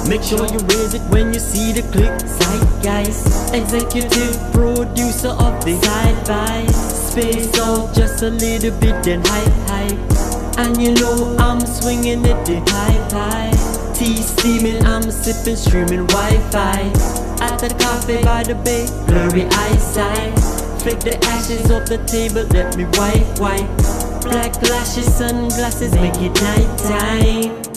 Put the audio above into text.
Make sure you raise it when you see the click. Zeitgeist, executive producer of the sci-fi. Space out just a little bit, then hype. And you know I'm swinging it the high. Tea steaming, I'm sipping, streaming Wi-Fi. At the cafe by the bay, blurry eyesight. Flick the ashes off the table, let me wipe. Black lashes, sunglasses, make it nighttime.